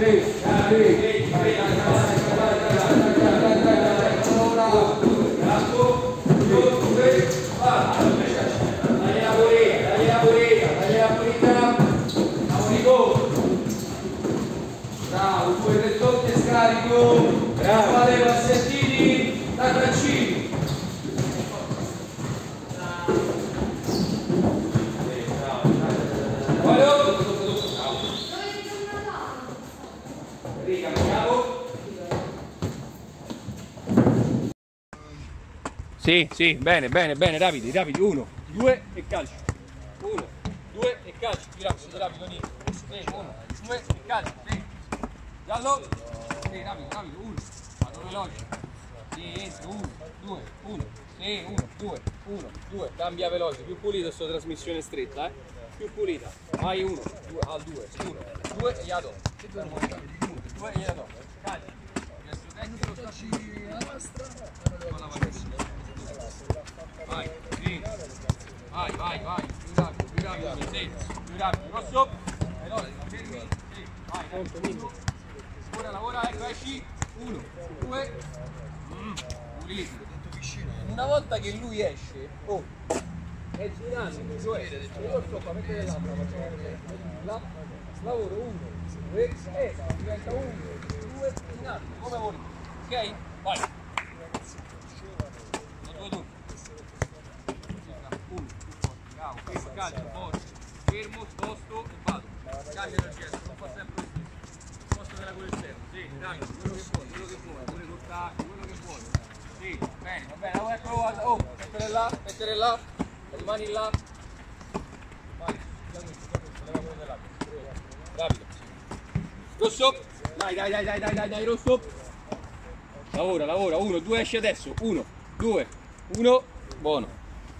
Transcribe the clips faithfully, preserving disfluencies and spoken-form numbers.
Bravo, due tre totti e scarico. Bravo, fate passettini da braccini. Sì, sì, bene, bene, bene, rapidi, rapidi, uno, due e calcio. Uno, due e calcio, più rapido, rapido, Nico. Sì, uno, due e calcio, sì. Giallo. Sì, rapido, rapido, uno. Vado veloce. Sì, entra, uno, due, uno. Sì, uno, due, uno, due. Cambia veloce, più pulito sto trasmissione stretta, eh. Più pulita. Vai uno, due, al due, uno, due e gliela do. Uno, due e gliela do. Calcio. Vai, sì. Vai, vai, vai, più rapido, più rapido, sì, più rapido, rosso, veloce, fermi, sì, vai, dai. Ora lavora, ecco, esci, uno, due, mm, pulito. Una volta che lui esce, oh, è dinamico, cioè, io sto qua, mettete l'altra, facciamo vedere, là, lavoro, uno, due, e diventa uno, due, dinamico, come vuoi, ok? Vai. Calcio, forte, fermo, sposto e vado. Cambia il gesto, non fa sempre lo stesso. Sposto della quello esterno, sì, rapido, quello che vuoi, quello che vuoi, pure col tacco, quello che vuoi. Sì, bene, va bene, oh, ecco, guarda, oh, mettere là, mettere là, rimani là. Vai, rapido. Rosso, dai, dai, dai, dai, dai, dai, dai, rosso. Lavora, lavora, uno, due, esce adesso, uno, due, uno, buono.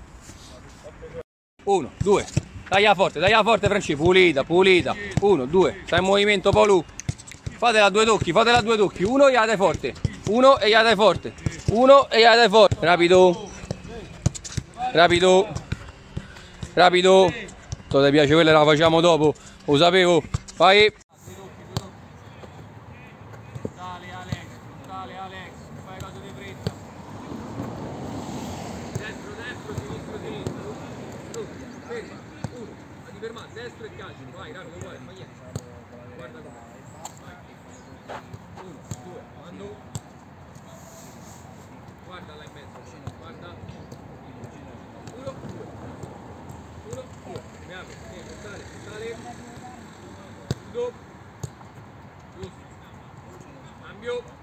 Uno, due, taglia forte, taglia forte Franci, pulita, pulita, uno, due, stai in movimento Paolo, fatela a due tocchi, fatela a due tocchi, uno e gliela dai forte, uno e gliela dai forte, uno e gliela dai forte, rapido, rapido, rapido, se ti piace quella la facciamo dopo, lo sapevo, vai. Brutale Alex, brutale Alex, fai cosa di fretta, destro, destro, sinistro, sinistro. Ferma, uno, ti fermate, destro e calcio, vai, rapido, vai, ma niente, guarda come, vai, uno, due, quando, guarda là in mezzo, guarda, uno, due, uno, due, mi apre, sì, portare, portare, chiudo, giusto, cambio.